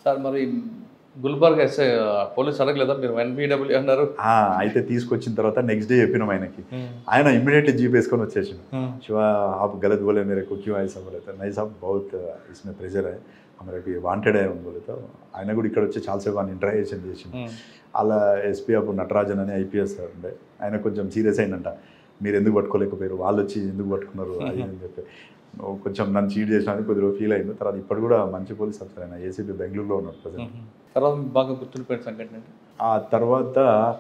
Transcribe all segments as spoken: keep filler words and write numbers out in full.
Sir మరి Gulbarg SI police అడగలేదా మీరు ఎన్బిడబ్ల్యూ అన్నారు? అయితే తీసుకొచ్చిన తర్వాత నెక్స్ట్ డే చెప్పినాం ఆయనకి. ఆయన ఇమ్మీడియట్లీ జీప్ వేసుకొని వచ్చేసాడు. శివ आप गलत बोले मेरे को क्यों ऐसा बोले तो नहीं साहब बहुत इसमें प्रेशर है मेरे को వాంటెడ్ है बोले तो ఆయన కూడా ఇక్కడ వచ్చి చాలాసేపు ఆయన ఇంటరాక్షన్ చేసిండు. అలా ఎస్పీ అప్పుడు నటరాజన్ అని ఐపీఎస్ ఉండే ఆయన కొంచెం సీరియస్ అయిందంట. మీరు ఎందుకు పట్టుకోలేకపోయారు, వాళ్ళు వచ్చి ఎందుకు పట్టుకున్నారు అది అని చెప్పి కొంచెం నన్ను చీట్ చేసినందుకు కొద్దిగా ఫీల్ అయింది. తర్వాత ఇప్పుడు కూడా మంచి పోలీస్ ఆఫీసర్ ఆయన ఏసీపీ బెంగళూరులో ఉన్నాడు ప్రజెంట్. తర్వాత బాగా గుర్తుండిపోయిన సంఘటన ఏంటి? ఆ తర్వాత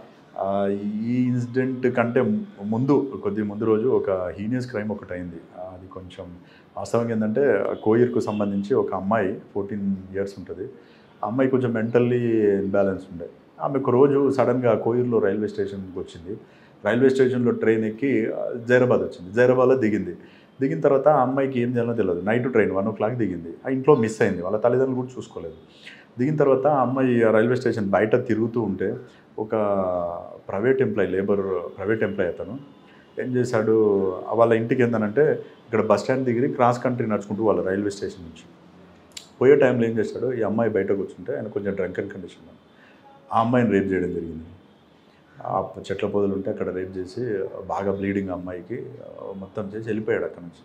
ఈ ఇన్సిడెంట్ కంటే ముందు కొద్ది ముందు రోజు ఒక హీనియస్ క్రైమ్ ఒకటి అయింది. అది కొంచెం వాస్తవంగా ఏంటంటే కోయిర్కు సంబంధించి ఒక అమ్మాయి ఫోర్టీన్ ఇయర్స్ ఉంటుంది. ఆ అమ్మాయి కొంచెం మెంటల్లీ ఇన్బ్యాలెన్స్ ఉండే. ఆమె ఒక రోజు సడన్గా కోయిర్లో రైల్వే స్టేషన్కి వచ్చింది. రైల్వే స్టేషన్లో ట్రైన్ ఎక్కి జైరాబాద్ వచ్చింది. జైరాబాద్లో దిగింది. దిగిన తర్వాత ఆ అమ్మాయికి ఏం చేయాలో తెలియదు. Night train one o'clock దిగింది. ఆ ఇంట్లో మిస్ అయింది. వాళ్ళ తల్లిదండ్రులు కూడా చూసుకోలేదు. దిగిన తర్వాత ఆ అమ్మాయి రైల్వే స్టేషన్ బయట తిరుగుతూ ఉంటే ఒక private employee labour private employee అతను ఏం చేశాడు, వాళ్ళ ఇంటికి ఏందనంటే ఇక్కడ బస్ స్టాండ్ దగ్గర క్రాస్ కంట్రీ నడుచుకుంటూ వాళ్ళ రైల్వే స్టేషన్ నుంచి పోయే టైంలో ఏం చేశాడు, ఈ అమ్మాయి బయట కూర్చుంటే ఆయన కొంచెం డ్రంక్ అండ్ కండిషన్ ఆ అమ్మాయిని రేప్ చేయడం జరిగింది. ఆ చెట్ల పొదలు ఉంటే అక్కడ రేప్ చేసి బాగా బ్లీడింగ్ అమ్మాయికి మొత్తం చేసి వెళ్ళిపోయాడు అక్కడ నుంచి.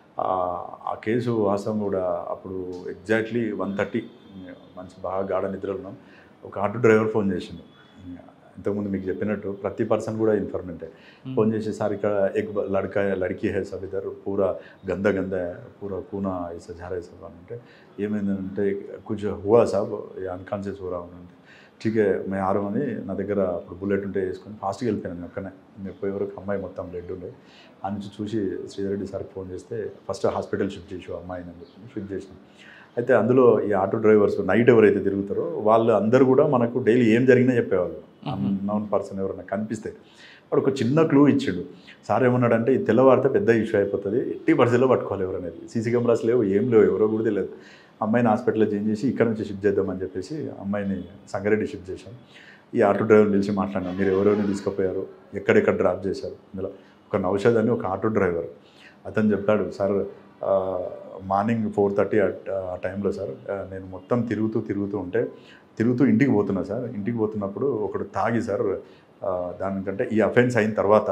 ఆ కేసు వాస్తవం కూడా అప్పుడు ఎగ్జాక్ట్లీ వన్ థర్టీ మంచి బాగా గాఢ నిద్రలు ఉన్నాం. ఒక ఆటో డ్రైవర్ ఫోన్ చేసిండు. ఇంతకుముందు మీకు చెప్పినట్టు ప్రతి పర్సన్ కూడా ఇన్ఫర్మేంటే. ఫోన్ చేసి సార్ ఇక్కడ ఎక్ లड़का లड़की है सब इधर पूरा गंदा गंदा है पूरा खूना ऐसा जा रहा है सब అంటే ఏమైందంటే कुछ हुआ साहब अनकॉन्शियस हो रहा हूँ అంటే ठीक है मैं आ रहा हूँ అని నా దగ్గర అప్పుడు బుల్లెట్ ఉంటే వేసుకొని ఫాస్ట్గా వెళ్ళిపోయాను. అక్కడనే నేను పోయే వరకు అమ్మాయి మొత్తం బ్లడ్ ఉండే. ఆ నుంచి చూసి శ్రీధర్ రెడ్డి సార్కి ఫోన్ చేస్తే ఫస్ట్ హాస్పిటల్ షిఫ్ట్ చేసావు అమ్మాయిని అని చెప్పి షిఫ్ట్ చేసినాం. అయితే అందులో ఈ ఆటో డ్రైవర్స్ నైట్ ఎవరైతే తిరుగుతారో వాళ్ళు అందరూ కూడా మనకు డైలీ ఏం జరిగినా చెప్పేవాళ్ళు. అన్నోన్ పర్సన్ ఎవరైనా కనిపిస్తే వాడు ఒక చిన్న క్లూ ఇచ్చాడు. సార్ ఏమన్నాడంటే ఈ తెల్లవారితే పెద్ద ఇష్యూ అయిపోతుంది, ఎట్టి పరిస్థితిలో పట్టుకోవాలి ఎవరనేది. సీసీ కెమెరాస్ లేవు, ఏం లేవు, ఎవరో కూడా తెలియదు. అమ్మాయిని హాస్పిటల్లో చేంజ్ చేసి ఇక్కడ నుంచి షిఫ్ట్ చేద్దామని చెప్పేసి అమ్మాయిని సంగారెడ్డి షిఫ్ట్ చేశాం. ఈ ఆటో డ్రైవర్ని పిలిచి మాట్లాడినాం, మీరు ఎవరెవరిని తీసుకుపోయారు, ఎక్కడెక్కడ డ్రాప్ చేశారు. ఇందులో ఒక నౌషద్ అని ఒక ఆటో డ్రైవర్ అతను చెప్పాడు, సార్ మార్నింగ్ ఫోర్ థర్టీ ఆ టైంలో సార్ నేను మొత్తం తిరుగుతూ తిరుగుతూ ఉంటే తిరుగుతూ ఇంటికి పోతున్నా సార్. ఇంటికి పోతున్నప్పుడు ఒకడు తాగి సార్ దానికంటే ఈ అఫెన్స్ అయిన తర్వాత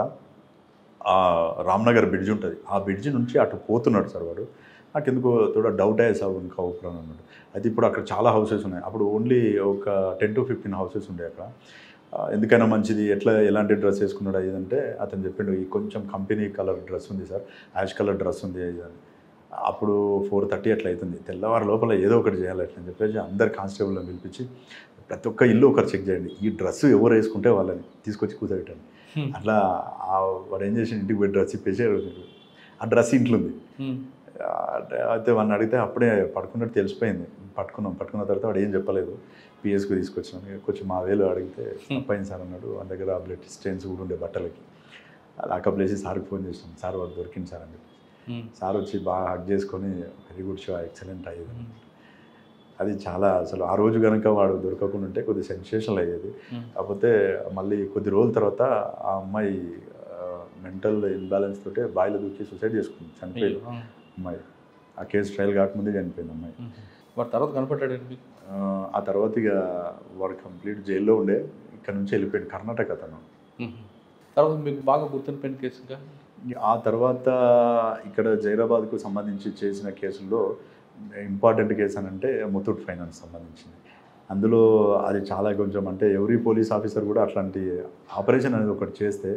రామ్నగర్ బ్రిడ్జ్ ఉంటుంది, ఆ బ్రిడ్జ్ నుంచి అటు పోతున్నాడు సార్ వాడు. నాకు ఎందుకో తోడా డౌట్ అయ్యే సార్ ఇంకా ఊపిరాను అన్నాడు. అయితే ఇప్పుడు అక్కడ చాలా హౌసెస్ ఉన్నాయి. అప్పుడు ఓన్లీ ఒక టెన్ టు ఫిఫ్టీన్ హౌసెస్ ఉండే అక్కడ. ఎందుకైనా మంచిది ఎట్లా ఎలాంటి డ్రెస్ వేసుకున్నాడు అదంటే అతను చెప్పిండు ఈ కొంచెం కంపెనీ కలర్ డ్రెస్ ఉంది సార్, యాష్ కలర్ డ్రెస్ ఉంది అది. అప్పుడు ఫోర్ థర్టీ అట్లా అవుతుంది. తెల్లవారు లోపల ఏదో ఒకటి చేయాలి అట్లని చెప్పేసి అందరు కానిస్టేబుల్ని పిలిపించి ప్రతి ఒక్క ఇల్లు ఒకరు చెక్ చేయండి, ఈ డ్రెస్ ఎవరు వేసుకుంటే వాళ్ళని తీసుకొచ్చి కూర్చోబెట్టండి. అట్లా వాడు ఏం చేసి ఇంటికి పోయి డ్రెస్ ఇప్పేసి ఆ డ్రెస్ ఇంట్లో ఉంది. అయితే వాడిని అడిగితే అప్పుడే పడుకున్నట్టు తెలిసిపోయింది. పట్టుకున్నాం. పట్టుకున్న తర్వాత వాడు ఏం చెప్పలేదు. పిఎస్కి తీసుకొచ్చినాం. కొంచెం మా వేలు అడిగితే తప్పైంది సార్ అన్నాడు. వాడి దగ్గర బ్లడ్ స్టెయిన్స్ కూడా ఉండే బట్టలకి. లాకప్ లేసి సార్కి ఫోన్ చేసినాం, సార్ వాడు దొరికింది సార్ అని చెప్పి. సార్ వచ్చి బాగా హక్ చేసుకొని వెరీ గుడ్ షో ఎక్సలెంట్ అయ్యేది. అది చాలా అసలు ఆ రోజు కనుక వాడు దొరకకుండా ఉంటే కొద్ది సెన్సేషనల్ అయ్యేది. కాకపోతే మళ్ళీ కొద్ది రోజుల తర్వాత ఆ అమ్మాయి మెంటల్ ఇన్బ్యాలెన్స్ తోటే బాయిలో దూకి సూసైడ్ చేసుకుంది, చనిపోయింది అమ్మాయి. ఆ కేసు ట్రయల్ కాకముందే చనిపోయింది అమ్మాయి. వాడు తర్వాత కనపడ్డాడు. ఆ తర్వాత ఇక వాడు కంప్లీట్ జైల్లో ఉండే ఇక్కడ నుంచి వెళ్ళిపోయాడు కర్ణాటక అతను. తర్వాత మీకు బాగా గుర్తుండిపోయిన కేసు ఇంకా? ఆ తర్వాత ఇక్కడ జైరాబాద్కు సంబంధించి చేసిన కేసుల్లో ఇంపార్టెంట్ కేసు అని అంటే ముతూట్ ఫైనాన్స్ సంబంధించింది. అందులో అది చాలా కొంచెం అంటే ఎవరీ పోలీస్ ఆఫీసర్ కూడా అట్లాంటి ఆపరేషన్ అనేది ఒకటి చేస్తే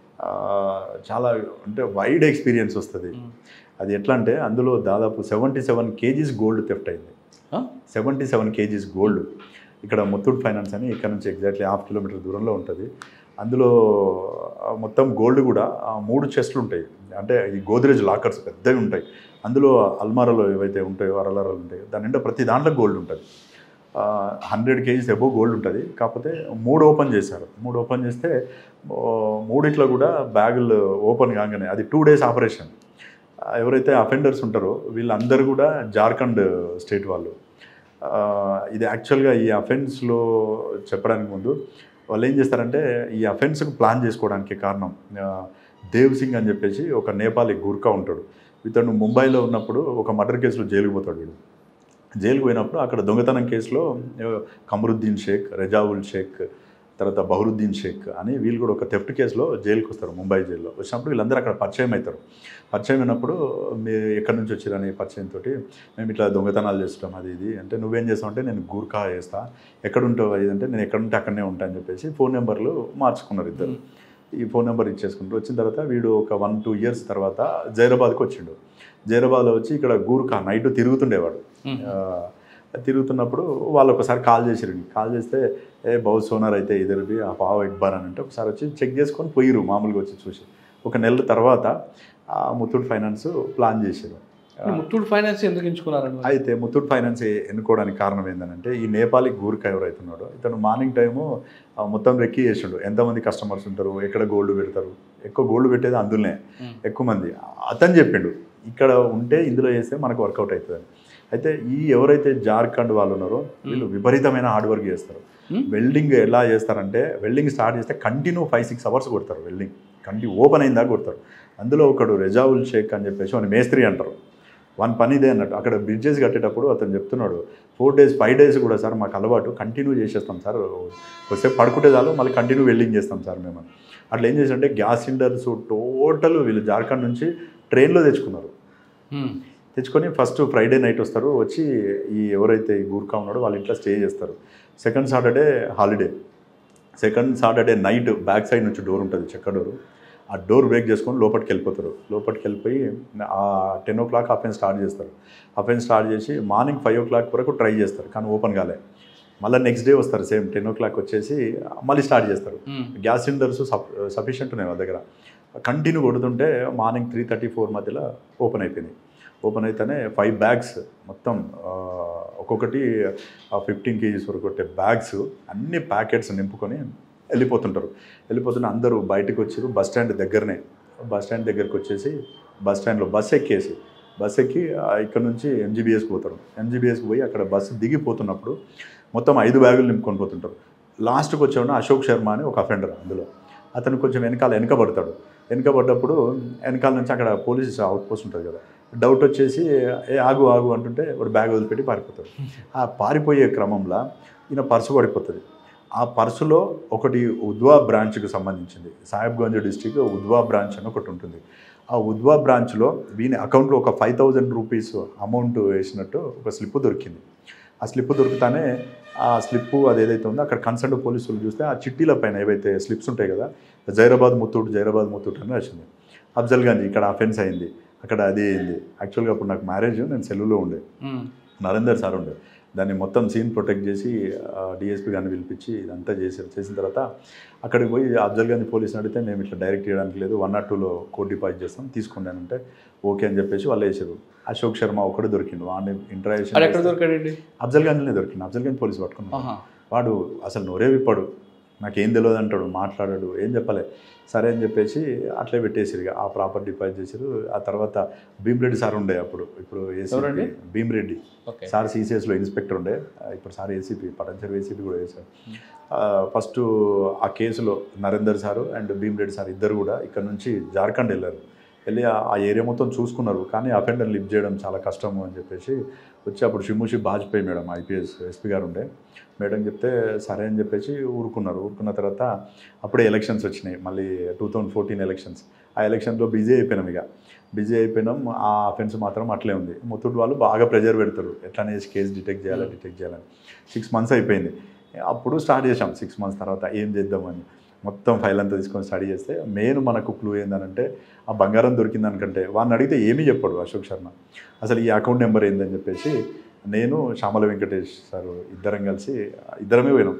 చాలా అంటే వైడ్ ఎక్స్పీరియన్స్ వస్తుంది. అది ఎట్లా అంటే అందులో దాదాపు seventy seven kgs gold theft అయింది. సెవెంటీ సెవెన్ కేజీస్ గోల్డ్ ఇక్కడ ముతూట్ ఫైనాన్స్ అని ఇక్కడ నుంచి ఎగ్జాక్ట్లీ హాఫ్ కిలోమీటర్ దూరంలో ఉంటుంది. అందులో మొత్తం గోల్డ్ కూడా మూడు చెస్ట్లు ఉంటాయి. అంటే ఈ గోద్రేజ్ లాకర్స్ పెద్దవి ఉంటాయి. అందులో అల్మారాలు ఏవైతే ఉంటాయో అరలరాలు ఉంటాయో దాని నిండా ప్రతి దాంట్లో గోల్డ్ ఉంటుంది. హండ్రెడ్ కేజీస్ ఎబో గోల్డ్ ఉంటుంది. కాకపోతే మూడు ఓపెన్ చేశారు. మూడు ఓపెన్ చేస్తే మూడిట్లో కూడా బ్యాగులు ఓపెన్ కాగానే అది టూ డేస్ ఆపరేషన్. ఎవరైతే అఫెండర్స్ ఉంటారో వీళ్ళందరూ కూడా జార్ఖండ్ స్టేట్ వాళ్ళు. ఇది యాక్చువల్గా ఈ అఫెన్స్లో చెప్పడానికి ముందు వాళ్ళు ఏం చేస్తారంటే ఈ అఫెన్స్కి ప్లాన్ చేసుకోవడానికి కారణం దేవ్ సింగ్ అని చెప్పేసి ఒక నేపాలీ గూర్ఖా ఉంటాడు. ఇతను ముంబైలో ఉన్నప్పుడు ఒక మర్డర్ కేసులో జైలుకి పోతాడు వీడు. జైలుకు పోయినప్పుడు అక్కడ దొంగతనం కేసులో ఏవో కమరుద్దీన్ షేక్, రెజావుల్ షేక్, తర్వాత బహరుద్దీన్ షేక్ అని వీళ్ళు కూడా ఒక థెఫ్ట్ కేసులో జైలుకి వస్తారు, ముంబై జైల్లో. వచ్చినప్పుడు వీళ్ళందరూ అక్కడ పరిచయం అవుతారు. పరిచయం అయినప్పుడు మీరు ఎక్కడి నుంచి వచ్చారని పరిచయంతో మేము ఇట్లా దొంగతనాలు చేస్తాం అది ఇది అంటే, నువ్వేం చేస్తావు అంటే నేను గూర్ఖా చేస్తా, ఎక్కడ ఉంటావు అది అంటే నేను ఎక్కడుంటే అక్కడనే ఉంటా అని చెప్పేసి ఫోన్ నెంబర్లు మార్చుకున్నారు ఇద్దరు. ఈ ఫోన్ నెంబర్ ఇచ్చేసుకుంటారు. వచ్చిన తర్వాత వీడు ఒక వన్ టూ ఇయర్స్ తర్వాత జైరాబాద్కి వచ్చిండు. జైరాబాద్లో వచ్చి ఇక్కడ గూర్ఖా నైట్ తిరుగుతుండేవాడు. తిరుగుతున్నప్పుడు వాళ్ళు ఒకసారి కాల్ చేసిరు. కాల్ చేస్తే ఏ బహు సోనార్ అయితే ఇద్దరివి ఆ పావు ఇక్బార్ అని అంటే ఒకసారి వచ్చి చెక్ చేసుకొని పోయిరు, మామూలుగా వచ్చి చూసి. ఒక నెల తర్వాత ఆ ముత్తూట్ ఫైనాన్స్ ప్లాన్ చేశారు. ముత్తూట్ ఫైనాన్స్ ఎందుకు ఎంచుకున్నారండి? అయితే ముత్తూట్ ఫైనాన్స్ ఎన్నుకోవడానికి కారణం ఏంటంటే, ఈ నేపాలీ గూర్ఖా ఎవరైతున్నాడో ఇతను మార్నింగ్ టైము మొత్తం రెక్కి చేసిండు. ఎంతమంది కస్టమర్స్ ఉంటారు, ఎక్కడ గోల్డ్ పెడతారు, ఎక్కువ గోల్డ్ పెట్టేది అందులోనే ఎక్కువ మంది. అతను చెప్పిండు ఇక్కడ ఉంటే ఇందులో చేస్తే మనకు వర్కౌట్ అవుతుంది. అయితే ఈ ఎవరైతే జార్ఖండ్ వాళ్ళు ఉన్నారో వీళ్ళు విపరీతమైన హార్డ్ వర్క్ చేస్తారు. వెల్డింగ్ ఎలా చేస్తారంటే, వెల్డింగ్ స్టార్ట్ చేస్తే కంటిన్యూ ఫైవ్ సిక్స్ అవర్స్ కొడతారు. వెల్డింగ్ కంటిన్యూ ఓపెన్ అయిందా కొడతారు. అందులో ఒకడు రెజావుల్ షేక్ అని చెప్పేసి వాడిని మేస్త్రి అంటారు. వన్ పని ఇదే అన్నట్టు. అక్కడ బ్రిడ్జెస్ కట్టేటప్పుడు అతను చెప్తున్నాడు, ఫోర్ డేస్ ఫైవ్ డేస్ కూడా సార్ మాకు అలవాటు, కంటిన్యూ చేసేస్తాం సార్, కొద్దిసేపు పడుకుంటే చాలు మళ్ళీ కంటిన్యూ వెల్డింగ్ చేస్తాం సార్ మేము. అట్లా ఏం చేశారంటే గ్యాస్ సిలిండర్స్ టోటల్ వీళ్ళు జార్ఖండ్ నుంచి ట్రైన్లో తెచ్చుకున్నారు. తెచ్చుకొని ఫస్ట్ ఫ్రైడే నైట్ వస్తారు, వచ్చి ఈ ఎవరైతే ఈ గూర్ఖా ఉన్నాడో వాళ్ళ ఇంట్లో స్టే చేస్తారు. Second Saturday holiday. Second Saturday night back side నుంచి డోర్ ఉంటుంది, చెక్క డోరు. ఆ డోర్ బ్రేక్ చేసుకొని లోపలికి వెళ్ళిపోతారు. లోపలికి వెళ్ళిపోయి ఆ ten o'clock offence start చేస్తారు. అఫెన్స్ స్టార్ట్ చేసి మార్నింగ్ ఫైవ్ ఓ క్లాక్ వరకు ట్రై చేస్తారు, కానీ ఓపెన్ కాలే. మళ్ళీ నెక్స్ట్ డే వస్తారు, సేమ్ టెన్ ఓ క్లాక్ వచ్చేసి మళ్ళీ స్టార్ట్ చేస్తారు. గ్యాస్ సిలిండర్స్ సఫ్ సఫిషియెంట్ ఉన్నాయి వాళ్ళ దగ్గర. కంటిన్యూ కొడుతుంటే మార్నింగ్ త్రీ థర్టీ ఫోర్ మధ్యలో ఓపెన్ అయిపోయినాయి. ఓపెన్ అయితేనే ఫైవ్ బ్యాగ్స్ మొత్తం ఒక్కొక్కటి ఫిఫ్టీన్ కేజీస్ వరకు కొట్టే బ్యాగ్స్ అన్ని ప్యాకెట్స్ నింపుకొని వెళ్ళిపోతుంటారు. వెళ్ళిపోతున్న అందరూ బయటకు వచ్చారు. బస్ స్టాండ్ దగ్గరనే, బస్ స్టాండ్ దగ్గరికి వచ్చేసి బస్ స్టాండ్లో బస్ ఎక్కేసి బస్ ఎక్కి ఇక్కడ నుంచి ఎంజీబీఎస్కి పోతారు. ఎంజీబీఎస్కి పోయి అక్కడ బస్సు దిగిపోతున్నప్పుడు మొత్తం ఐదు బ్యాగులు నింపుకొని పోతుంటారు. లాస్ట్కి వచ్చేవాడు అశోక్ శర్మ అని ఒక అఫెండర్. అందులో అతను కొంచెం వెనకాల వెనకబడతాడు. వెనకబడ్డప్పుడు వెనకాల నుంచి అక్కడ పోలీస్ అవుట్ పోస్ట్ ఉంటుంది కదా, డౌట్ వచ్చేసి ఏ ఆగు ఆగు అంటుంటే వాడు బ్యాగ్ వదిలిపెట్టి పారిపోతాడు. ఆ పారిపోయే క్రమంలో ఈయన పర్సు పడిపోతుంది. ఆ పర్సులో ఒకటి ఉద్వా బ్రాంచ్కి సంబంధించింది, సాహెబ్గంజ్ డిస్టిక్ ఉద్వా బ్రాంచ్ అని ఒకటి ఉంటుంది. ఆ ఉద్వా బ్రాంచ్లో వీని అకౌంట్లో ఒక ఫైవ్ థౌజండ్ రూపీస్ అమౌంట్ వేసినట్టు ఒక స్లిప్ దొరికింది. ఆ స్లిప్ దొరుకుతానే ఆ స్లిప్పు అది ఏదైతే ఉందో అక్కడ కన్సర్న్ పోలీసులు చూస్తే ఆ చిట్టీల పైన ఏవైతే స్లిప్స్ ఉంటాయి కదా, జైరాబాద్ ముత్తూట్ జైరాబాద్ ముత్తూట్ అని వచ్చింది. అఫ్జల్గంజ్ ఇక్కడ అఫెన్స్ అయింది, అక్కడ అది అయింది. యాక్చువల్గా అప్పుడు నాకు మ్యారేజ్, నేను సెలవులో ఉండే, నరేందర్ సార్ ఉండే. దాన్ని మొత్తం సీన్ ప్రొటెక్ట్ చేసి డిఎస్పీ గారిని పిలిపించి ఇదంతా చేసారు. చేసిన తర్వాత అక్కడికి పోయి అఫ్జల్గంజ్ పోలీసుని అడిగితే మేము ఇట్లా డైరెక్ట్ చేయడానికి లేదు, వన్ నాట్ టూలో కోడ్ డిపాజిట్ చేస్తాం తీసుకున్నానంటే ఓకే అని చెప్పేసి వాళ్ళు వేసారు. అశోక్ శర్మ ఒకటి దొరికిండు. వాడిని ఇంటరాక్షన్ దొరికాడండి అఫ్జల్గంజ్లోనే దొరికింది. అఫ్జల్గంజ్ పోలీసు పట్టుకున్నాడు. వాడు అసలు నోరే విప్పాడు, నాకేం తెలియదు అంటాడు, మాట్లాడాడు, ఏం చెప్పలే. సరే అని చెప్పేసి అట్లే పెట్టేసారు. ఇక ఆ ప్రాపర్ డిపాజిట్ చేశారు. ఆ తర్వాత భీమ్రెడ్డి సార్ ఉండే అప్పుడు, ఇప్పుడు ఏసీపీ భీమ్రెడ్డి సార్ సీసీఎస్లో ఇన్స్పెక్టర్ ఉండే, ఇప్పుడు సార్ ఏసీపీ పటంచెరు ఏసీపీ కూడా వేశారు. ఫస్ట్ ఆ కేసులో Narender sir and Bhimreddy sir ఇద్దరు కూడా ఇక్కడ నుంచి జార్ఖండ్ వెళ్ళారు. వెళ్ళి ఆ ఏరియా మొత్తం చూసుకున్నారు, కానీ అఫెండర్ లిఫ్ట్ చేయడం చాలా కష్టము అని చెప్పేసి వచ్చి అప్పుడు షిమ్ముషి బాజ్పేయి మేడం ఐపీఎస్ ఎస్పీ గారు ఉండే, మేడం చెప్తే సరే అని చెప్పేసి ఊరుకున్నారు. ఊరుకున్న తర్వాత అప్పుడే ఎలక్షన్స్ వచ్చినాయి, మళ్ళీ టూ థౌజండ్ ఫోర్టీన్ ఎలక్షన్స్. ఆ ఎలక్షన్లో బిజీ అయిపోయినాం. ఇక బిజీ అయిపోయినాం. ఆ అఫెన్స్ మాత్రం అట్లే ఉంది. ముత్తూట్ వాళ్ళు బాగా ప్రెజర్ పెడతారు, ఎట్లానే కేసు డిటెక్ట్ చేయాలి డిటెక్ట్ చేయాలని. సిక్స్ మంత్స్ అయిపోయింది. అప్పుడు స్టార్ట్ చేసాం. సిక్స్ మంత్స్ తర్వాత ఏం చేద్దామని మొత్తం ఫైల్ అంతా తీసుకొని స్టడీ చేస్తే మెయిన్ మనకు క్లూ ఏందనంటే, ఆ బంగారం దొరికిందనుకంటే వాడిని అడిగితే ఏమీ చెప్పాడు అశోక్ శర్మ. అసలు ఈ అకౌంట్ నెంబర్ ఏందని చెప్పేసి నేను శ్యామల వెంకటేష్ సార్ ఇద్దరం కలిసి ఇద్దరమే పోయినాం.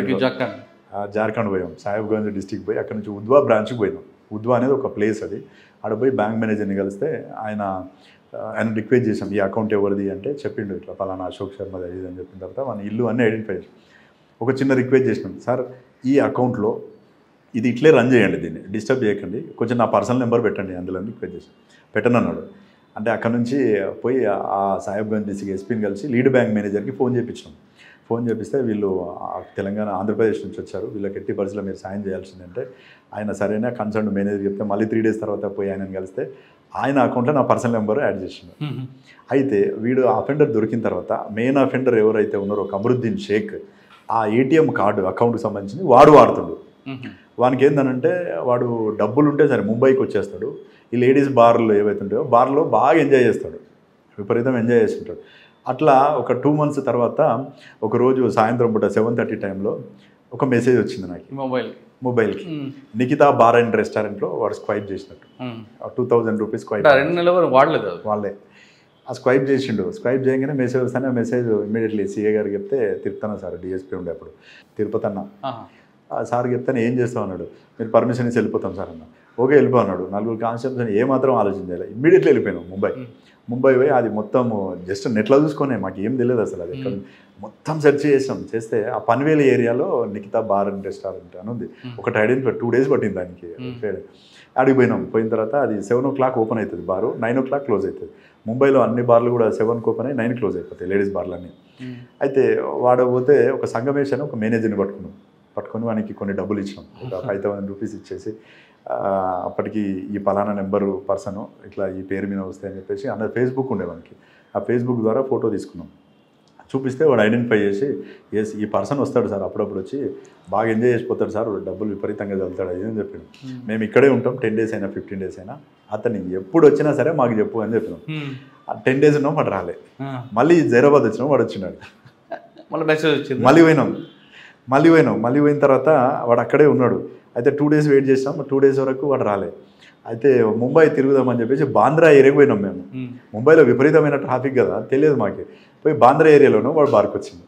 జార్ఖండ్ పోయాం, సాహెబ్గంజ్ డిస్టిక్ పోయి అక్కడ నుంచి ఉద్వా బ్రాంచ్కి పోయినాం. ఉద్వా అనేది ఒక ప్లేస్, అది ఆడ పోయి బ్యాంక్ మేనేజర్ని కలిస్తే ఆయన ఆయన రిక్వెస్ట్ చేసాం, ఈ అకౌంట్ ఎవరిది అంటే చెప్పిండు, ఇట్లా పలానా అశోక్ శర్మది అది అని చెప్పిన తర్వాత మన ఇల్లు అన్నీ ఐడెంటిఫై చేసాం. ఒక చిన్న రిక్వెస్ట్ చేసినాం, సార్ ఈ అకౌంట్లో ఇది ఇట్లే రన్ చేయండి, దీన్ని డిస్టర్బ్ చేయకండి, కొంచెం నా పర్సనల్ నెంబర్ పెట్టండి అందులో రిక్వెస్ట్ చేసి పెట్టను అన్నాడు. అంటే అక్కడ నుంచి పోయి ఆ సాహెబ్గంజ్ డిస్ట్రిక్ట్ ఎస్పీని కలిసి లీడ్ బ్యాంక్ మేనేజర్కి ఫోన్ చేయించినాం. ఫోన్ చేపిస్తే వీళ్ళు తెలంగాణ ఆంధ్రప్రదేశ్ నుంచి వచ్చారు, వీళ్ళకి ఎట్టి పరిస్థితుల్లో మీరు సాయం చేయాల్సిందంటే ఆయన సరైన కన్సర్న్ మేనేజర్ చెప్తే మళ్ళీ త్రీ డేస్ తర్వాత పోయి ఆయనను కలిస్తే ఆయన అకౌంట్లో నా పర్సనల్ నెంబర్ యాడ్ చేసిండు. అయితే వీడు అఫెండర్ దొరికిన తర్వాత మెయిన్ అఫెండర్ ఎవరైతే ఉన్నారో కమరుద్దీన్ షేక్ ఆ ఏటీఎం కార్డు అకౌంట్కి సంబంధించి వాడు వాడుతుండు. వానికి ఏంటనంటే వాడు డబ్బులు ఉంటే సరే ముంబైకి వచ్చేస్తాడు, ఈ లేడీస్ బార్లు ఏవైతే ఉంటాయో బార్లో బాగా ఎంజాయ్ చేస్తాడు, విపరీతం ఎంజాయ్ చేస్తుంటాడు. అట్లా ఒక టూ మంత్స్ తర్వాత ఒకరోజు సాయంత్రం పూట సెవెన్ థర్టీ టైంలో ఒక మెసేజ్ వచ్చింది నాకు మొబైల్ మొబైల్కి, నిఖితా బార్ అండ్ రెస్టారెంట్లో వాడు స్క్వైప్ చేసినట్టు టూ థౌజండ్ రూపీస్ స్క్వైప్. రెండు నెలల వరకు వాడలేదు వాళ్ళే ఆ స్క్వైప్ చేసిండు. స్క్వైప్ చేయగానే మెసేజ్ వస్తానే ఆ మెసేజ్ ఇమీడియట్లీ సీఏ గారికి చెప్తే తిరుపతన్న సార్ డిఎస్పీ ఉండే అప్పుడు తిరుపతి అన్న సార్ చెప్తాను ఏం చేస్తాం అన్నాడు. మీరు పర్మిషన్ ఇచ్చి వెళ్ళిపోతాం సార్ అన్న. ఓకే వెళ్ళిపో అన్నాడు. నలుగురు కాన్స్టేబుల్స్ అని ఏమాత్రం ఆలోచించాలి, ఇమ్మీడియట్లీ వెళ్ళిపోయినాం ముంబై. ముంబై పోయి అది మొత్తం జస్ట్ నెట్లో చూసుకునే మాకు ఏం తెలియదు అసలు అది ఎక్కడ, మొత్తం సెర్చ్ చేసాం. చేస్తే ఆ పన్వేలి ఏరియాలో నిఖితా బార్ అండ్ రెస్టారెంట్ అని ఉంది. ఒకటి ఐడెంటిఫై టూ డేస్ పట్టింది దానికి. అడిగి పోయినాం. పోయిన తర్వాత అది సెవెన్ ఓ క్లాక్ ఓపెన్ అవుతుంది bar, nine o'clock close అవుతుంది. ముంబైలో అన్ని బార్లు కూడా సెవెన్కి ఓపెన్ అయ్యి నైన్ క్లోజ్ అయిపోతాయి లేడీస్ బార్లు అన్నీ. అయితే వాడు పోతే ఒక సంగమేష్ అని ఒక మేనేజర్ని పట్టుకున్నాం. పట్టుకొని వానికి కొన్ని డబ్బులు ఇచ్చినాం, ఒక ఫైవ్ థౌసండ్ రూపీస్ ఇచ్చేసి అప్పటికి ఈ పలానా నెంబరు పర్సన్ ఇట్లా ఈ పేరు మీద వస్తాయని చెప్పేసి అన్న ఫేస్బుక్ ఉండే మనకి, ఆ ఫేస్బుక్ ద్వారా ఫోటో తీసుకున్నాం. చూపిస్తే వాడు ఐడెంటిఫై చేసి ఎస్ ఈ పర్సన్ వస్తాడు సార్, అప్పుడప్పుడు వచ్చి బాగా ఎంజాయ్ చేసిపోతాడు సార్, డబ్బులు విపరీతంగా చదువుతాడు అది అని చెప్పాడు. మేము ఇక్కడే ఉంటాం టెన్ డేస్ అయినా ఫిఫ్టీన్ డేస్ అయినా, అతన్ని ఎప్పుడు వచ్చినా సరే మాకు చెప్పు అని చెప్పినాం. టెన్ డేస్ ఉన్నాం వాడు రాలే. మళ్ళీ జైరాబాద్ వచ్చినాం వాడు వచ్చినాడు. మళ్ళీ మెసేజ్ వచ్చింది, మళ్ళీ పోయినాం మళ్ళీ పోయినాం మళ్ళీ పోయిన తర్వాత వాడు అక్కడే ఉన్నాడు. అయితే టూ డేస్ వెయిట్ చేసినాం, టూ డేస్ వరకు వాడు రాలే. అయితే ముంబై తిరుగుదామని చెప్పేసి బాంద్రా ఏరియాకి పోయినాం మేము. ముంబైలో విపరీతమైన ట్రాఫిక్ కదా, తెలియదు మాకు. పోయి బాంద్రా ఏరియాలోనూ వాడు బార్కి వచ్చింది.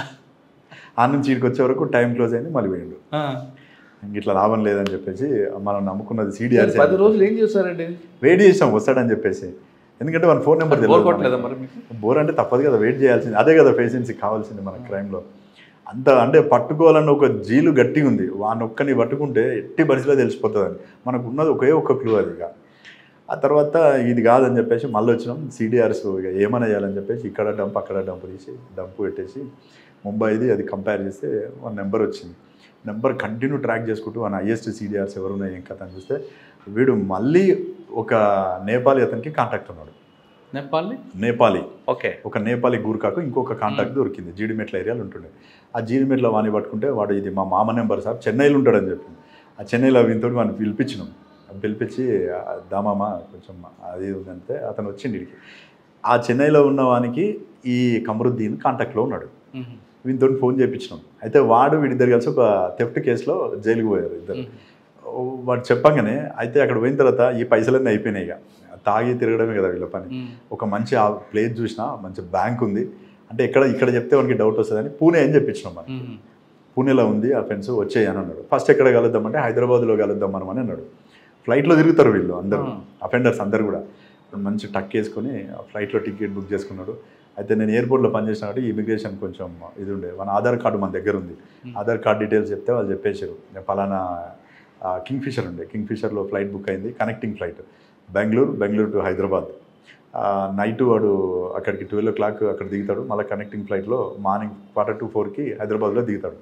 ఆ నుంచి ఇక్కడికి వచ్చే వరకు టైం క్లోజ్ అయింది, మళ్ళీ పోయిండు. ఇంక ఇట్లా లాభం లేదని చెప్పేసి మనం నమ్ముకున్నది సీడీఆర్ పది రోజులు ఏం చేస్తారండి, వెయిట్ చేసాం వస్తాడని చెప్పేసి. ఎందుకంటే మన ఫోన్ నెంబర్ తెలియదు. బోర్ అంటే తప్పదు కదా, వెయిట్ చేయాల్సింది. అదే కదా పేషెన్సీ కావాల్సింది మన క్రైమ్లో. అంత అంటే పట్టుకోవాలన్న ఒక జీలు గట్టిగా ఉంది. వాడిని ఒక్కని పట్టుకుంటే ఎట్టి పరిస్థితిలో తెలిసిపోతుందని మనకు ఉన్నది ఒకే ఒక్క క్లూ అది. ఇక ఆ తర్వాత ఇది కాదని చెప్పేసి మళ్ళీ వచ్చినాం సిడిఆర్స్. ఇక ఏమైనా చేయాలని చెప్పేసి ఇక్కడ డంప్ అక్కడ డంప్ తీసి డంప్ పెట్టేసి ముంబైది అది కంపేర్ చేస్తే వన్ నెంబర్ వచ్చింది. నెంబర్ కంటిన్యూ ట్రాక్ చేసుకుంటూ మన హైయెస్ట్ సిడిఆర్స్ ఎవరున్నాయి ఏం కథ అని చూస్తే వీడు మళ్ళీ ఒక నేపాలీ అతనికి కాంటాక్ట్ ఉన్నాడు. నేపాలీ నేపాలీ ఓకే ఒక నేపాలీ గూర్ఖాకు ఇంకొక కాంటాక్ట్ దొరికింది. జీడిమెట్ల ఏరియాలో ఉంటుండే. ఆ జీడిమెట్ల వాణి పట్టుకుంటే వాడు ఇది మా మామ నెంబర్ సార్, చెన్నైలో ఉంటాడని చెప్పింది. ఆ చెన్నైలో వీనితో వాడిని పిలిపించినాం. పిలిపించి దామామ కొంచెం అది ఉందంటే అతను వచ్చింది ఇడికి. ఆ చెన్నైలో ఉన్న వానికి ఈ కమరుద్దీన్ కాంటాక్ట్లో ఉన్నాడు. వీనితో ఫోన్ చేయించినాం. అయితే వాడు వీడిద్దరు కలిసి ఒక థెఫ్ట్ కేసులో జైలుకి పోయారు ఇద్దరు. వాడు చెప్పంగానే అయితే అక్కడ పోయిన తర్వాత ఈ పైసలన్నీ అయిపోయినాయి. ఇక తాగి తిరగడమే కదా వీళ్ళ పని. ఒక మంచి ఆ ప్లేస్ చూసినా మంచి బ్యాంక్ ఉంది అంటే ఎక్కడ ఇక్కడ చెప్తే వానికి డౌట్ వస్తుందని పూణే అని చెప్పించినాం. మనం పూణేలో ఉంది ఆ ఫ్రెండ్స్ వచ్చేయని అన్నాడు. ఫస్ట్ ఎక్కడ కలుద్దామంటే హైదరాబాద్లో కలుద్దాం మనం అని అన్నాడు. ఫ్లైట్లో తిరుగుతారు వీళ్ళు అందరూ, అఫెండర్స్ అందరు కూడా. మంచి టక్ వేసుకొని ఫ్లైట్లో టికెట్ బుక్ చేసుకున్నాడు. అయితే నేను ఎయిర్పోర్ట్లో పనిచేసిన కాబట్టి ఇమిగ్రేషన్ కొంచెం ఇది ఉండే, మన ఆధార్ కార్డు మన దగ్గర ఉంది. ఆధార్ కార్డు డీటెయిల్స్ చెప్తే వాళ్ళు చెప్పేశారు పలానా కింగ్ ఫిషర్ ఉండే, కింగ్ ఫిషర్లో ఫ్లైట్ బుక్ అయింది, connecting flight Bengaluru Bengaluru to Hyderabad. Night వాడు అక్కడికి ట్వెల్వ్ ఓ క్లాక్ అక్కడ దిగుతాడు. మళ్ళీ కనెక్టింగ్ ఫ్లైట్లో మార్నింగ్ క్వార్టర్ టు ఫోర్కి హైదరాబాద్లో దిగుతాడు.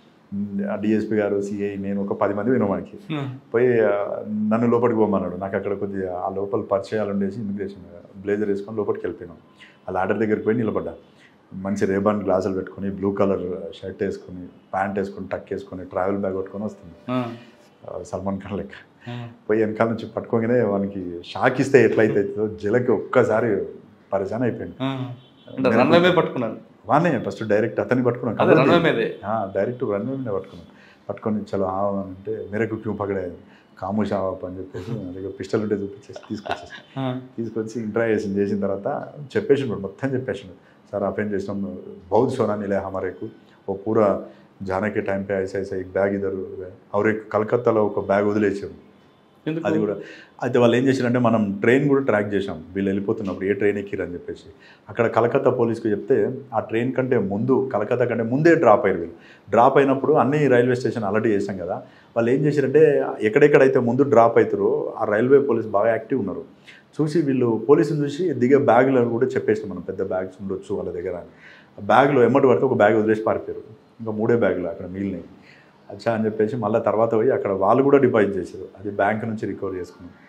డిఎస్పీ గారు సిఐ నేను ఒక పది మంది విన్నాం. మనకి పోయి నన్ను లోపలికి పోమన్నాడు. నాకు అక్కడ కొద్దిగా ఆ లోపల పరిచయాలు ఉండేసి ఇమిగ్రేషన్ బ్లేజర్ వేసుకొని లోపలికి వెళ్ళిపోయినాం. ఆ లాడర్ దగ్గరికి పోయి నిలబడ్డా. మంచి రేబాన్ గ్లాసులు పెట్టుకొని బ్లూ కలర్ షర్ట్ వేసుకొని ప్యాంట్ వేసుకొని టక్ వేసుకొని ట్రావెల్ బ్యాగ్ పట్టుకొని వస్తుంది సల్మాన్ ఖాన్ లెక్క. పోయి వెనకాల నుంచి పట్టుకోగానే వానికి షాక్ ఇస్తే ఎట్లయితే జలకి ఒక్కసారి పరిశాన్ అయిపోయింది. పట్టుకున్నాను వానే ఫస్ట్ డైరెక్ట్ అతన్ని పట్టుకున్నాం, డైరెక్ట్ రన్వే మీద పట్టుకున్నాం. పట్టుకొని చలో అంటే మేరకు క్యూ పగడే కామోష్ ఆవాప్ అని చెప్పేసి దగ్గర పిస్టల్ ఉంటే చూపించేసి తీసుకొచ్చేసి తీసుకొచ్చి ఇంట్రాగేషన్ చేసిన తర్వాత చెప్పేసిండు, మొత్తం చెప్పేసిండు. సార్ అఫెండ్ చేసినాం బౌద్ధ సోనా నిలే హమారేకు ఓ పూరా జానకి టైం పే ఐసా ఐసా ఈ బ్యాగ్ ఇద్దరు అవరే కలకత్తాలో ఒక బ్యాగ్ వదిలేసారు. అది కూడా అయితే వాళ్ళు ఏం చేశారంటే మనం ట్రైన్ కూడా ట్రాక్ చేసాం వీళ్ళు వెళ్ళిపోతున్నప్పుడు ఏ ట్రైన్ ఎక్కిరని చెప్పేసి. అక్కడ కలకత్తా పోలీస్కి చెప్తే ఆ ట్రైన్ కంటే ముందు కలకత్తా కంటే ముందే డ్రాప్ అయ్యారు వీళ్ళు. డ్రాప్ అయినప్పుడు అన్ని రైల్వే స్టేషన్ అలర్ట్ చేసాం కదా, వాళ్ళు ఏం చేశారంటే ఎక్కడెక్కడైతే ముందు డ్రాప్ అవుతారో ఆ రైల్వే పోలీస్ బాగా యాక్టివ్ ఉన్నారు. చూసి వీళ్ళు పోలీసులు చూసి దిగే బ్యాగులు కూడా చెప్పేసాం మనం పెద్ద బ్యాగ్స్ ఉండొచ్చు వాళ్ళ దగ్గర. బ్యాగ్లో ఎమ్మటి పడితే ఒక బ్యాగ్ వదిలేసి పారిపోయారు. ఇంకా మూడే బ్యాగులు అక్కడ మిగిలినాయి. అచ్చా అని చెప్పేసి మళ్ళీ తర్వాత పోయి అక్కడ వాళ్ళు కూడా డిపాజిట్ చేశారు. అది బ్యాంక్ నుంచి రికవర్ చేసుకున్నాం.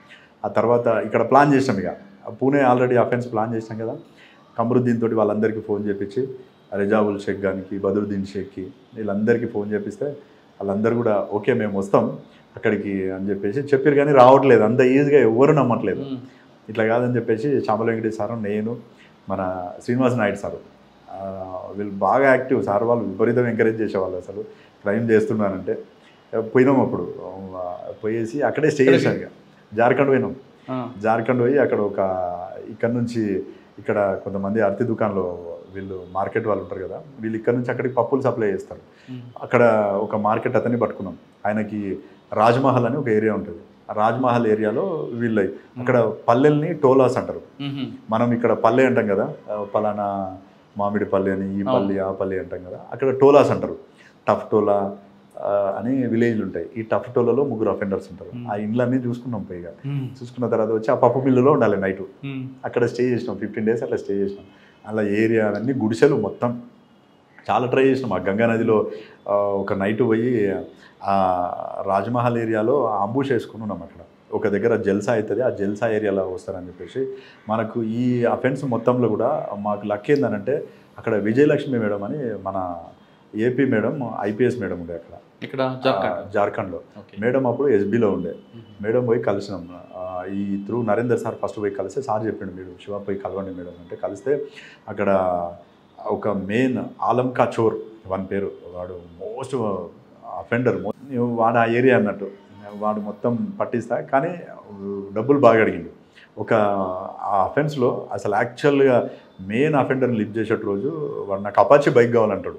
ఆ తర్వాత ఇక్కడ ప్లాన్ చేసినాం, ఇక పూణే ఆల్రెడీ అఫెన్స్ ప్లాన్ చేసినాం కదా, కమరుద్దీన్ తోటి వాళ్ళందరికీ ఫోన్ చేపించి రెజావుల్ షేక్ గానికి, బదరుద్దీన్ షేక్కి వీళ్ళందరికీ ఫోన్ చేపిస్తే వాళ్ళందరూ కూడా ఓకే మేము వస్తాం అక్కడికి అని చెప్పేసి చెప్పారు, కానీ రావట్లేదు, అంత ఈజీగా ఎవరు నమ్మట్లేదు. ఇట్లా కాదని చెప్పేసి చామల వెంకటేష్ సారు, నేను, మన శ్రీనివాస నాయుడు సారు, వీళ్ళు బాగా యాక్టివ్ సార్, వాళ్ళు విపరీతం ఎంకరేజ్ చేసేవాళ్ళు. అసలు క్రైమ్ చేస్తున్నానంటే పోయినాం, అప్పుడు పోయేసి అక్కడే స్టే చేశాం. ఇక జార్ఖండ్ పోయినాం, జార్ఖండ్ పోయి అక్కడ ఒక ఇక్కడ నుంచి ఇక్కడ కొంతమంది అరటి దుకాణంలో వీళ్ళు మార్కెట్ వాళ్ళు ఉంటారు కదా, వీళ్ళు ఇక్కడ నుంచి అక్కడికి పప్పులు సప్లై చేస్తారు. అక్కడ ఒక మార్కెట్ అతన్ని పట్టుకున్నాం, ఆయనకి రాజ్మహల్ అని ఒక ఏరియా ఉంటుంది, ఆ రాజ్మహల్ ఏరియాలో వీళ్ళు అక్కడ పల్లెల్ని టోలాస్ అంటారు. మనం ఇక్కడ పల్లె అంటాం కదా, పలానా మామిడి పల్లె అని, ఈ పల్లి ఆ పల్లి అంటాం కదా, అక్కడ టోలాస్ అంటారు. టఫ్ టోలా అని విలేజ్లు ఉంటాయి. ఈ టఫ్ టోలలో ముగ్గురు అఫెండర్స్ ఉంటారు. ఆ ఇండ్లన్నీ చూసుకున్నాం, పైగా చూసుకున్న తర్వాత వచ్చి ఆ పప్పు మిల్లులో ఉండాలి నైట్. అక్కడ స్టే చేసినాం, ఫిఫ్టీన్ డేస్ అట్లా స్టే చేసినాం. అలా ఏరియా అవన్నీ గుడిసెలు మొత్తం చాలా ట్రై చేసినాం. ఆ గంగా నదిలో ఒక నైట్ పోయి ఆ రాజ్మహల్ ఏరియాలో అంబుష్ వేసుకుని ఉన్నాం. అక్కడ ఒక దగ్గర జల్సా అవుతుంది, ఆ జల్సా ఏరియాలో వస్తారని చెప్పేసి మనకు ఈ అఫెన్స్ మొత్తంలో కూడా మాకు లక్ ఏందనంటే అక్కడ విజయలక్ష్మి మేడం అని మన ఏపీ మేడం, ఐపీఎస్ మేడం ఉండే అక్కడ ఇక్కడ జార్ఖండ్లో. మేడం అప్పుడు ఎస్బీలో ఉండే. మేడం పోయి కలిసినాం. ఈ త్రూ నరేందర్ సార్ ఫస్ట్ పోయి కలిస్తే సార్ చెప్పిండు, మీరు శివ పోయి కలవండి మేడం అంటే కలిస్తే అక్కడ ఒక మెయిన్ ఆలం కా చోర్ వాని పేరు, వాడు మోస్ట్ అఫెండర్, వాడు ఆ ఏరియా అన్నట్టు, వాడు మొత్తం పట్టిస్తా, కానీ డబ్బులు బాగా అడిగిండు. ఒక ఆ అఫెన్స్లో అసలు యాక్చువల్గా మెయిన్ అఫెండర్ని లిఫ్ట్ చేసేట రోజు వాడు నాకు అపాచీ బైక్ కావాలంటాడు.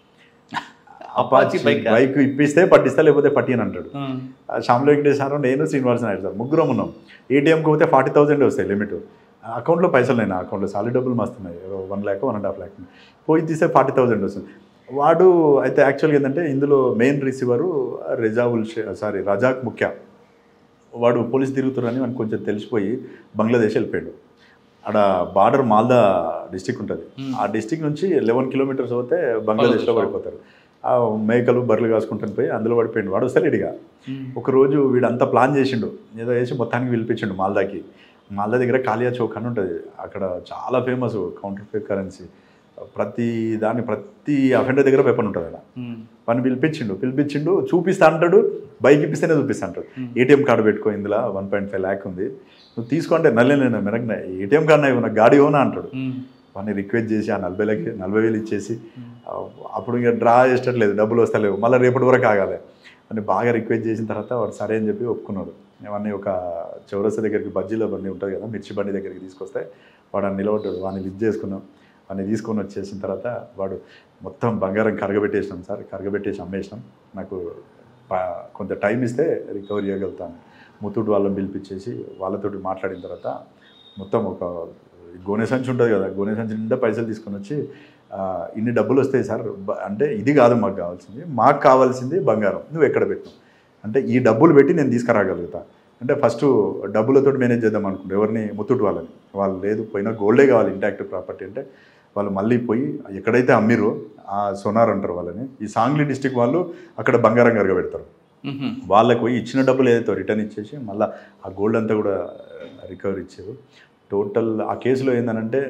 అపాచీ బైక్ బైక్ ఇప్పిస్తే పట్టిస్తా, లేకపోతే పట్టిని అంటాడు. శ్యామల వెంకటేష్ సార్, నేను, శ్రీనివాస నాయుడు సార్ ముగ్గురం ఉన్నాం. ఏటీఎంకి పోతే ఫార్టీ థౌసండ్ వస్తాయి లిమిట్, అకౌంట్లో పైసలు ఉన్నాయి, నా అకౌంట్లో సాలరీ డబ్బులు మస్తున్నాయి, one lakh one and half lakh పోయి తీస్తే ఫార్టీ థౌసండ్ వస్తుంది. వాడు అయితే యాక్చువల్గా ఏంటంటే ఇందులో మెయిన్ రిసీవరు రెజావుల్ షే సారీ రజాక్ ముఖ్య, వాడు పోలీస్ తిరుగుతున్నారని మనకు కొంచెం తెలిసిపోయి బంగ్లాదేశ్ వెళ్ళిపోయాడు. ఆడ బార్డర్ మాల్దా డిస్టిక్ ఉంటుంది, ఆ డిస్టిక్ నుంచి లెవెన్ కిలోమీటర్స్ పోతే బంగ్లాదేశ్లో పడిపోతారు. ఆ మేకలు బర్రెలు కాసుకుంటాను పోయి అందులో పడిపోయిండు. వాడు వస్తాడు ఇడిగా. ఒకరోజు వీడంతా ప్లాన్ చేసిండు, ఏదో వేసి మొత్తానికి పిలిపించిండు మాల్దాకి. మాల్దా దగ్గర కాలియా చౌక్ అని ఉంటుంది, అక్కడ చాలా ఫేమస్ కౌంటర్ ఫేక్ కరెన్సీ, ప్రతి దాన్ని ప్రతి అఫెండర్ దగ్గర వెపన్ ఉంటుంది అక్కడ. పని పిలిపించిండు పిలిపించిండు చూపిస్తా అంటాడు, బైక్ ఇప్పిస్తేనే చూపిస్తా అంటాడు. ఏటీఎం కార్డు పెట్టుకో, ఇందులో వన్ పాయింట్ ఫైవ్ ల్యాక్ ఉంది, నువ్వు తీసుకుంటే నల్లేను మెరగన ఏటీఎం కార్డు నాకు గాడి ఓనా అంటాడు. వాడిని రిక్వెస్ట్ చేసి ఆ నలభై లక్ష నలభై వేలు ఇచ్చేసి, అప్పుడు ఇంకా డ్రా చేసేటట్లేదు, డబ్బులు వస్తలేవు, మళ్ళీ రేపటి వరకు ఆగాలి అని బాగా రిక్వెస్ట్ చేసిన తర్వాత వాడు సరే అని చెప్పి ఒప్పుకున్నాడు. అవన్నీ ఒక చౌరస్తా దగ్గరికి బజ్జీల బండి ఉంటుంది కదా, మిర్చి బండి దగ్గరికి తీసుకొస్తే వాడు అని నిలబడ్డాడు. వాడిని లిఫ్ట్ చేసుకున్నాం, వాడిని తీసుకొని వచ్చేసిన తర్వాత వాడు మొత్తం బంగారం కరగబెట్టేసినాం సార్, కరగబెట్టేసి అమ్మేసినాం, నాకు కొంత టైం ఇస్తే రికవరీ చేయగలుగుతాను. ముత్తూట్ వాళ్ళని పిలిపించేసి వాళ్ళతోటి మాట్లాడిన తర్వాత మొత్తం ఒక గోనె సంచి ఉంటుంది కదా, గోనె సంచి నిండా పైసలు తీసుకొని వచ్చి ఇన్ని డబ్బులు వస్తాయి సార్ అంటే, ఇది కాదు మాకు కావాల్సింది, మాకు కావాల్సింది బంగారం, నువ్వు ఎక్కడ పెట్టు అంటే ఈ డబ్బులు పెట్టి నేను తీసుకురాగలుగుతా అంటే, ఫస్ట్ డబ్బులతో మేనేజ్ చేద్దాం అనుకుంటే ఎవరిని ముత్తూట్ వాళ్ళని, వాళ్ళు లేదు పోయినా గోల్డే కావాలి ఇంటాక్ట్ ప్రాపర్టీ అంటే, వాళ్ళు మళ్ళీ పోయి ఎక్కడైతే అమ్మిరో ఆ సోనార్ అంటారు వాళ్ళని, ఈ సాంగ్లీ డిస్టిక్ వాళ్ళు అక్కడ బంగారం కరగబెడతారు. వాళ్ళకి పోయి ఇచ్చిన డబ్బులు ఏదైతే రిటర్న్ ఇచ్చేసి మళ్ళీ ఆ గోల్డ్ అంతా కూడా రికవరీ ఇచ్చారు. టోటల్ ఆ కేసులో ఏంటంటే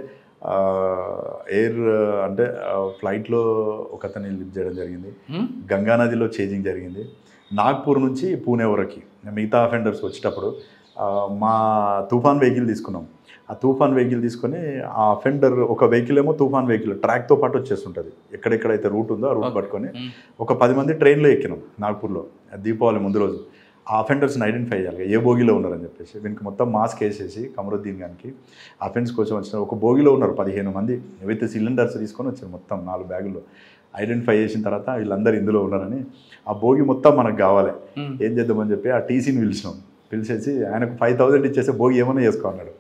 ఎయిర్ అంటే ఫ్లైట్లో ఒక అతన్ని లిఫ్ట్ చేయడం జరిగింది, గంగానదిలో చేజింగ్ జరిగింది, నాగ్పూర్ నుంచి పూణే వరకు మిగతా అఫెండర్స్ వచ్చేటప్పుడు మా తుఫాన్ వెహికల్ తీసుకున్నాం. ఆ తుఫాన్ వెహికల్ తీసుకొని ఆ అఫెండర్ ఒక వెహికల్ ఏమో తుఫాన్ వెహికల్ ట్రాక్తో పాటు వచ్చేస్తుంటుంది, ఎక్కడెక్కడైతే రూట్ ఉందో ఆ రూట్ పట్టుకొని ఒక పది మంది ట్రైన్లో ఎక్కినాం నాగ్పూర్లో దీపావళి ముందు రోజు. ఆ అఫెండర్స్ని ఐడెంటిఫై చేయాలి, ఏ బోగిలో ఉన్నారని చెప్పేసి. వీనికి మొత్తం మాస్క్ వేసేసి కమరుద్దీన్ గారికి అఫెన్స్ కోసం వచ్చిన ఒక బోగిలో ఉన్నారు పదిహేను మంది, విత్ సిలిండర్స్ తీసుకొని వచ్చారు మొత్తం నాలుగు బ్యాగుల్లో. ఐడెంటిఫై చేసిన తర్వాత వీళ్ళందరూ ఇందులో ఉన్నారని, ఆ బోగి మొత్తం మనకు కావాలి, ఏం చేద్దామని చెప్పి ఆ టీసీని పిలిచినాం. పిలిచేసి ఆయనకు ఫైవ్ థౌసండ్ ఇచ్చేస్తే బోగి ఏమైనా చేసుకో అన్నాడు.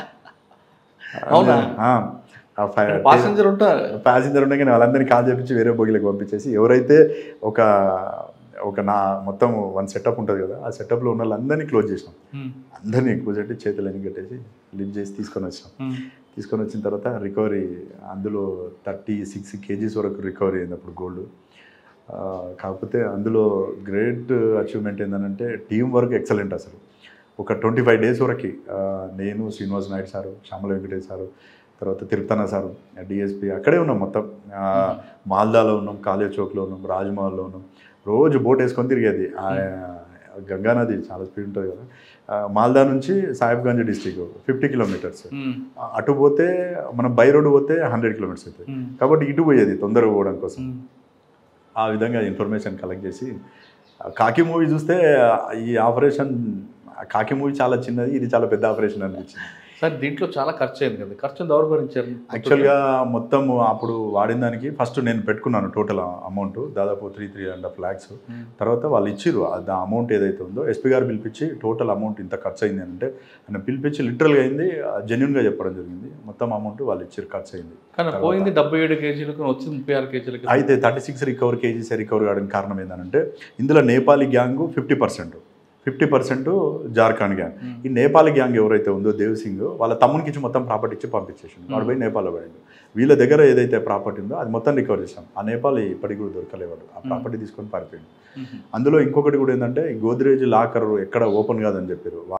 ప్యాసింజర్ ఉంటారు ప్యాసింజర్ ఉండే కానీ వాళ్ళందరినీ కాల్ చేపించి వేరే బోగిలకు పంపించేసి, ఎవరైతే ఒక ఒక నా మొత్తం వన్ సెటప్ ఉంటుంది కదా, ఆ సెటప్లో ఉన్న వాళ్ళందరినీ క్లోజ్ చేసినాం. అందరినీ కూర్చోబెట్టి చేతులన్నీ కట్టేసి లిఫ్ట్ చేసి తీసుకొని వచ్చినాం. తీసుకొని వచ్చిన తర్వాత రికవరీ అందులో థర్టీ సిక్స్ కేజీస్ వరకు రికవరీ అయింది అప్పుడు గోల్డ్. కాకపోతే అందులో గ్రేట్ అచీవ్మెంట్ ఏంటంటే టీం వర్క్ ఎక్సలెంట్. అసలు ఒక ట్వంటీ ఫైవ్ డేస్ వరకు ఆ, నేను శ్రీనివాస్ నాయుడు సారు, శ్యామల వెంకటేష్ సారు, తర్వాత తిరుపతన్న సారు, డిఎస్పీ అక్కడే ఉన్నాం మొత్తం. ఆ, మాల్దాలో ఉన్నాం, కాళే చౌక్లో ఉన్నాం, రాజ్మహల్లో ఉన్నాం. రోజు బోట్ వేసుకొని తిరిగేది. ఆ, గంగానది చాలా స్పీడ్ ఉంటుంది కదా. ఆ, మాల్దా నుంచి సాహిబ్గంజ్ డిస్టిక్ ఫిఫ్టీ కిలోమీటర్స్. అటు పోతే మనం బై రోడ్ పోతే హండ్రెడ్ కిలోమీటర్స్ అవుతాయి. కాబట్టి ఇటు పోయేది తొందరగా పోవడం కోసం. ఆ విధంగా ఇన్ఫర్మేషన్ కలెక్ట్ చేసి కాకి మూవీ చూస్తే ఈ ఆపరేషన్, కాకి మూవీ చాలా చిన్నది, ఇది చాలా పెద్ద ఆపరేషన్ అనిపించింది. సార్ దీంట్లో చాలా ఖర్చు అయింది కదా, ఖర్చు ఎవరు భరించారు? యాక్చువల్గా మొత్తం అప్పుడు వాడిన దానికి ఫస్ట్ నేను పెట్టుకున్నాను టోటల్ అమౌంట్ దాదాపు three three and half lakhs. తర్వాత వాళ్ళు ఇచ్చిర్రు ఆ అమౌంట్ ఏదైతే ఉందో, ఎస్పీ గారు పిలిపించి టోటల్ అమౌంట్ ఇంత ఖర్చు అయింది అంటే ఆయన పిలిపించి లిటరల్గా అయింది, జెన్యున్గా చెప్పడం జరిగింది. మొత్తం అమౌంట్ వాళ్ళు ఇచ్చారు, ఖర్చు అయింది. కానీ పోయింది డెబ్బై ఏడు కేజీలకు, వచ్చింది ముప్పై ఆరు కేజీలకు. అయితే thirty six recover kgs recover కావడానికి కారణం ఏంటంటే ఇందులో Nepali gang fifty percent fifty percent Jharkhand gang. ఈ నేపాల్ గ్యాంగ్ ఎవరైతే ఉందో దేవ్ సింగ్ వాళ్ళ తమ్మునికి ఇచ్చి మొత్తం ప్రాపర్టీ ఇచ్చి పంపించేసాడు. వాడు పోయి నేపాల్లో పడిండు. వీళ్ళ దగ్గర ఏదైతే ప్రాపర్టీ ఉందో అది మొత్తం రికవర్ చేసాం. ఆ నేపాల్ ఇప్పటికి కూడా దొరకలేవాడు, ఆ ప్రాపర్టీ తీసుకొని పారిపోయింది. అందులో ఇంకొకటి కూడా ఏంటంటే ఈ గోద్రేజ్ లాకర్ ఎక్కడ ఓపెన్ కాదని చెప్పారు.